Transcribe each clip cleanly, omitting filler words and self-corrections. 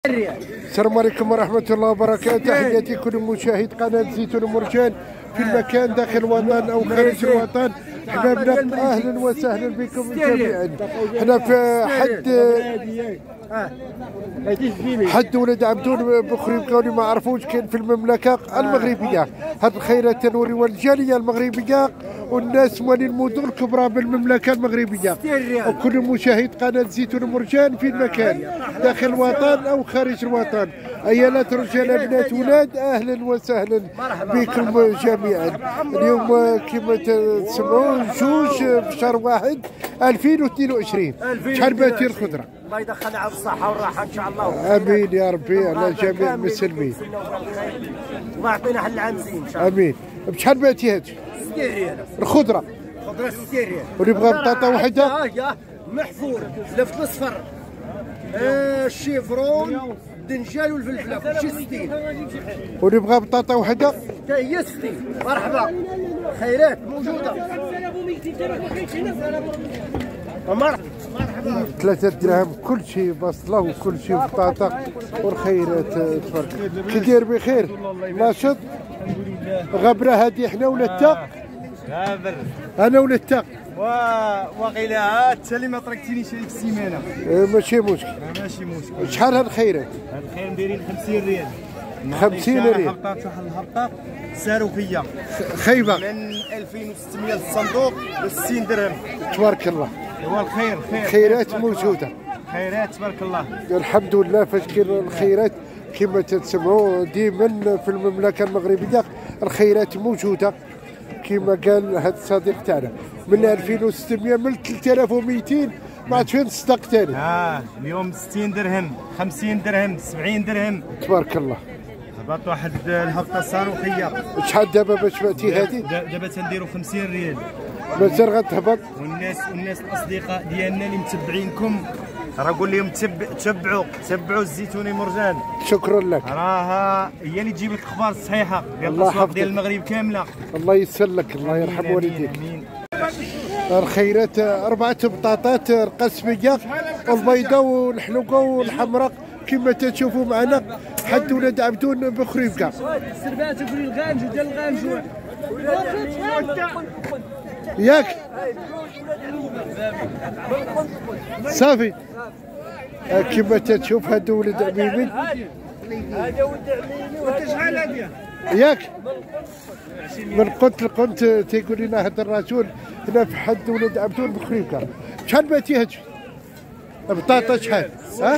السلام عليكم ورحمة الله وبركاته. تحياتي كل مشاهد قناة زيتون ومرجان في المكان داخل الوطن أو خارج الوطن. حبابنا أهلا وسهلا بكم جميعا. احنا في حد ولد عبدون بخريب كوني ما عرفوش كاين في المملكة المغربية. هاد الخيرات تنوري والجالية المغربية والناس موالي المدن الكبرى بالمملكة المغربية وكل مشاهد قناة زيتون ومرجان في المكان داخل الوطن أو خارج الوطن. عيالات رجال بنات ولاد أهلا وسهلا بكم جميعا. اليوم كما تسمعون 2 في شهر 1 2022. شحال باتي الخضرة؟ الله يدخلنا على الصحة والراحة إن شاء الله. آمين يا ربي على جميع المسلمين. الله يعطينا حل عام زين إن شاء الله. آمين. بشحال باتي هاد؟ 60 ريال. الخضرة؟ الخضرة 60 ريال. واللي بغى بطاطا وحدة؟ محفور، لفت الأصفر، الشيفرون، الدنجال والفلفلة، كلشي 60. واللي بغى بطاطا وحدة؟ حتى هي 60. مرحبا. خيرات موجودة. مرحبا. 3 دراهم كل شيء بصله وكل شيء بطاطا والخيرات تبارك. كي داير بخير؟ ناشط؟ غبره هادي حنا ولا التا؟ غابر انا ولا التا؟ وقيلا حتى اللي ما تركتينيش هذيك السيمانه. ماشي مشكل. ماشي مشكل. شحال هاد الخيرات؟ هاد الخير مدايرين 50 ريال. 50 ريال. هبطه تحت الهبطه صاروخيه خيبه من 2600 للصندوق ب 60 درهم. تبارك الله. هو الخير خيرات موجوده. خيرات تبارك الله. الحمد لله فاش كاين الخيرات كما تسمعوا ديما في المملكه المغربيه الخيرات موجوده كما قال هذا الصديق تاعنا من 2600 من 3200 ما عاد فين تصدق ثاني. اليوم 60 درهم 50 درهم 70 درهم تبارك الله. هبط واحد الهبطه الصاروخيه. شحال دابا باش باتي هذه؟ دابا تنديروا 50 ريال. مازال غتهبط. والناس الاصدقاء ديالنا اللي متبعينكم راه قول لهم تبعوا الزيتوني مرجان. شكرا لك. راها هي اللي تجيب لك الاخبار الصحيحه ديال الله الاسواق ديال المغرب كامله. الله يسر لك الله يرحم والديك. الخيرات 4 بطاطات القسميه والبيضاء والحلوقه والحمراء كما تشوفوا معنا حد ولاد عبدون بخريبكه. السربات وكل الغانج وديال الغانج ياك صافي. كما تشوف هادو ولد عميمي. هذا ولد عميمي وانت شحال هاديه؟ ياك من قلت لقلت تيقول لنا هذا الرجل هنا في حد ولد عبدون بخريبكه. شحال باتي هاد بطاطا شحال؟ ها؟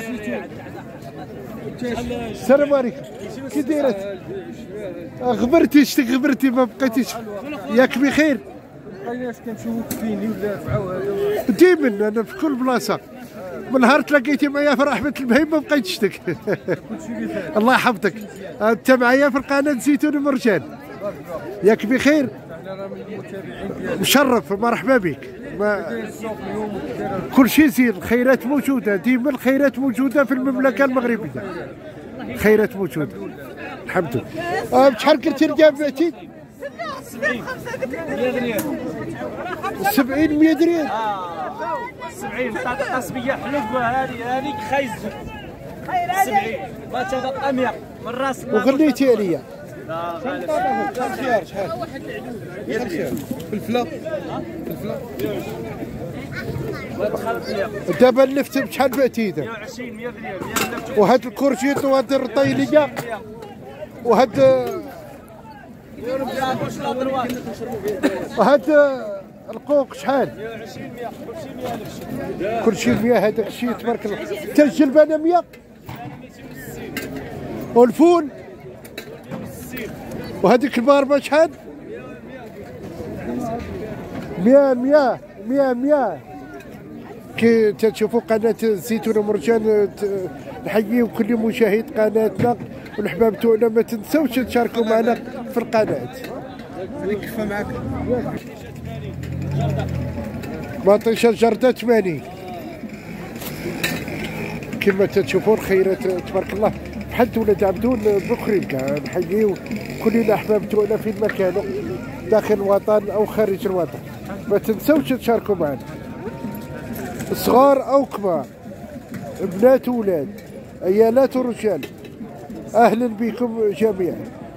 السلام عليكم. كي دايرات؟ غبرتي شتك غبرتي ما بقيتيش. ياك بخير؟ بقيناش كنشوفوك فين ولا ديما انا في كل بلاصه. من نهار تلاقيتي معايا في رحمه البهيم ما بقيتش شتك. الله يحفظك. انت معايا في القناه زيتون ومرجان. ياك بخير؟ مشرف مرحبا بك. كل شيء زين الخيرات موجوده ديما الخيرات موجوده في المملكه المغربيه. خيرات موجوده الحمد لله. بشحال قلتي رقاب بعتي؟ 70 100 ريال. 70 بطاطا قصبيه حلوه هذيك خايز 70 ما تبقى 100 من راس وغليتي عليا. الخيار شحال؟ الفلفله دابا اللفت بشحال بعتي؟ 120 100 ريال. وهاد الكرشيط وهاد الرطيليه وهاد القوق شحال؟ 120 100 كل شيء 100 هذاك الشيء تبارك الله. حتى الجلبانه 100 والفول وهذيك الباربه شحال؟ 100 كي تشوفوا قناه زيتون ومرجان نحييو كل مشاهد قناتنا والحباب تاعنا ما تنساوش تشاركوا معنا في القناه. كيفاه معاك؟ مطيشه جرده 80 كما تشوفوا الخيرات تبارك الله حد ولاد عبدون بخريبكه. نحييو كل الاحباب تاعنا في المكان داخل الوطن او خارج الوطن. ما تنساوش تشاركوا معنا صغار او كبار بنات وولاد عيالات ورجال، اهلا بكم جميعا.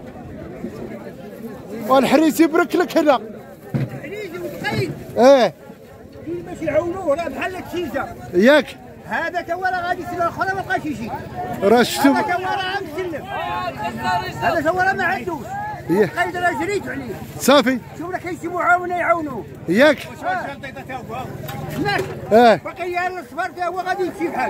والحريس يبرك لك هنا. حريس وتقيد. باش يعاونوه راه بحال الكيزه. ياك. هذا تا هو راه غادي يسلم الاخر ما بقاش يجي. راه شفتو. هذا تا هو راه عم يسلم. هذا تا هو راه ما عندوش. قيد راه جريت عليه. صافي. شوف راه كيجيبوا معاونه يعاونوه. ياك. هناك. باقي الصبر تا هو غادي يمشي بحاله.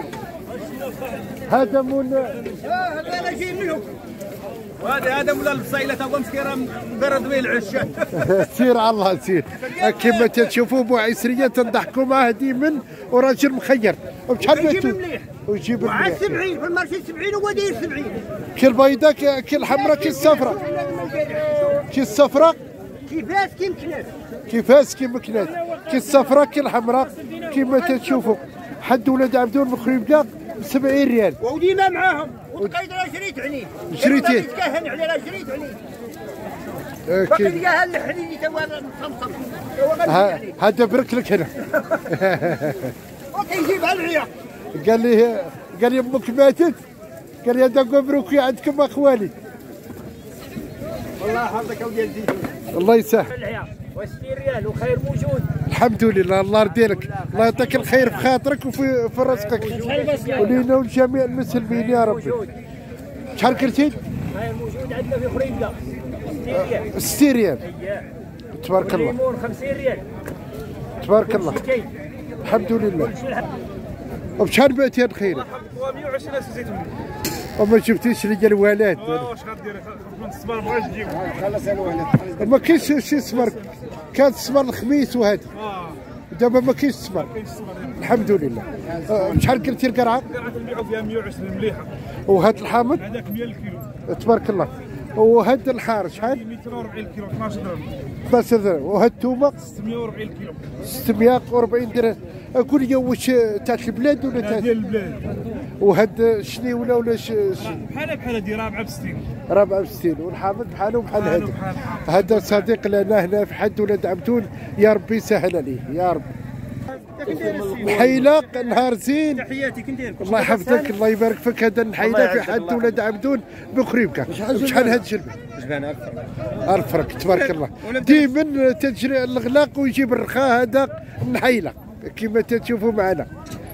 هذا مول. هذا راه جاي منهم. هذا مولا البصيله تا هو مسكين راه مقرد وين العشاء. سير على الله سير. كما تشوفوا بو عسريه تنضحكوا معاه ديما وراجل مخير. وبشحال يجيب مليح. ويجيب مليح. وعاد 70 في المارشي 70 هو داير 70. كي البيضاء كي الحمراء كي الصفراء. كي الصفراء كيفاش كي مكناس. كيفاش كي مكناس. كي الصفراء كي الحمراء كما تشوفوا. حد ولاد عبدون بخريب كاع 70 ريال. وديما معاهم وتقيد راه شريت عليه. شريتيه. كاهن عليه راه شريت عليه. باقي لقاها الحليلي تا هو مصمصم. هذا برك لك هنا. وكيجيبها العيا. قال لي امك ماتت. قال لي هذا مبروك عندكم اخوالي. والله يحفظك اودي الزيتون. الله يسهل. و60 ريال وخير موجود. الحمد لله الله يرضي لك، الله يعطيك الخير في خاطرك وفي رزقك ولينا ولجميع المسلمين يا ربي. شحال قلتي؟ خير موجود عندنا في خريبكا 60 ريال. تبارك الله. الليمون 50 ريال. تبارك الله. الحمد لله. وبشحال بعتي هاد الخير؟ 120 زيتون. وما جبتيش لي الولاد. واش غدير من الصبر بغاش نجيب. خلص الولد. ما كاينش شي صبر، كان الصبر الخميس وهذا. دابا ما كاينش الصبر. الحمد لله. شحال قلتي القرعه؟ القرعه نبيعوا فيها 120 مليحه. وهاد الحامض؟ هذاك 100 الكيلو. تبارك الله. وهاد الحار شحال؟ 240 كيلو 12 درهم. 12 درهم. وهاد التومه؟ 640 كيلو. 640 درهم. قول لي واش تاع البلاد ولا تاع ديال البلاد؟ وهاد الشنيوله ولا بحال هذه 64. 64 والحامض بحاله وبحال هذا. هذا صديق لنا هنا في حد ولاد عبدون، يا ربي يسهل عليه يا رب. حيلق نهار زين. تحياتي كي ندير. الله يحفظك الله يبارك فيك. هذا النحيله في حد ولاد عبدون بخريبكا. شحال هاد الجلبه؟ جبان 1000 فرق تبارك الله. ديما تجري الاغلاق ويجيب الرخاء هذا النحيله كما تشوفوا معنا.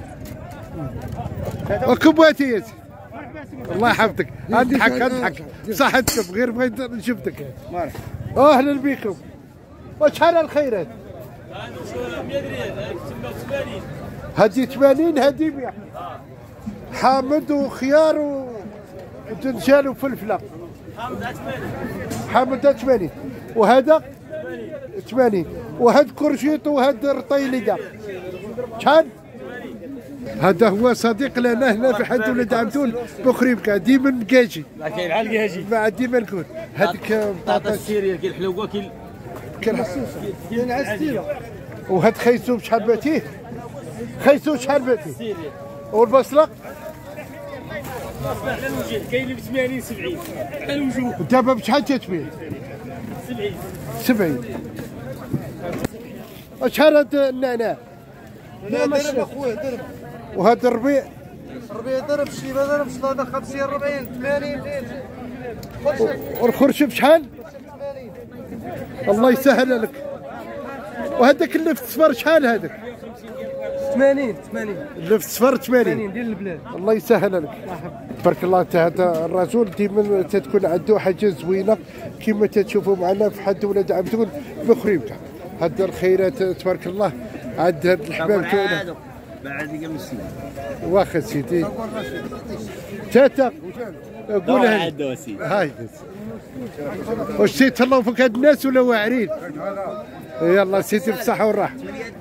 وكباتي الله يحفظك. نضحك بصحتكم غير بغيت نشوفتك. اهلا بكم. وشحال الخيرات؟ 100 ريال. هذه 80 هذه 100. حامض وخيار ودنجال وفلفله. حامض 80 وهذا 80 وهذا كرشيط وهذا رطيليه شحال؟ هذا هو صديق لنا هنا في حد ولاد عبدون بخريبكا ديما مكاجي. ما كاين بحال كاجي. مع ديما نكون. هذيك بطاطا السيريال كاين الحلوه كاين العسيله. وهاد خيسو بشحال باتيه؟ خيسو شحال باتيه؟ والبصله؟ على الوجه كاين اللي ب 80 70 على الوجوه. دابا بشحال تتبيع؟ 70. 70. شحال هاد النعناع؟ درب اخويا درب. وهذا الربيع؟ ربيع درب الشيبه درب شلاضه 50 40 80 والخرشف شحال؟ الله يسهل لك. وهذاك اللي في الصفر شحال هذاك؟ 80 اللي في الصفر 80 ديال البلاد. الله يسهل لك. تبارك الله. انت هذا الرجل ديما تتكون عنده حاجه زوينه كما تشوفوا معنا في حد ولاد عبدون بخريبكا. هذا الخيرات تبارك الله عند هاد الحباب تاعنا. بعد يقام السيد. واخا سيدي. تاتا قولها عندو سيدي. هاي واش تيتهلاو فيك هاد الناس ولا واعرين؟ يلا سيدي بالصحة والراحة.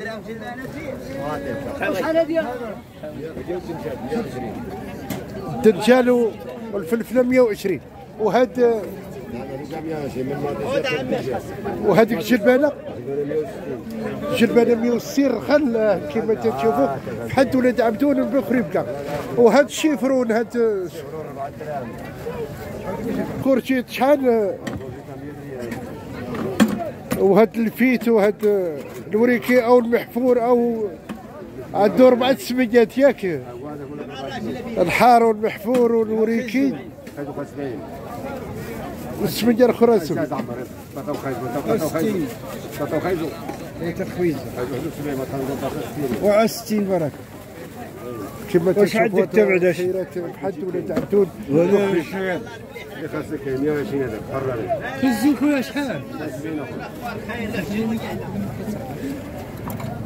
شحال هذه؟ الدنجال والفلفله 120 وهاد وهذيك الجلبانه 160 رخل كما تشوفوا في حد ولاد عبدون بخريبكا. وهاد الشيفرون هاد كورتيت شحال؟ وهاد الفيت وهاد الوريكي او المحفور او عنده 4 سميات ياك الحار والمحفور والوريكي والسمنجة الخراسي وعستين برك كما واش عندك تبعد حد ولاد عبدون ولا شحال اللي خاصك 120 هذاك حر عليك كزين خويا شحال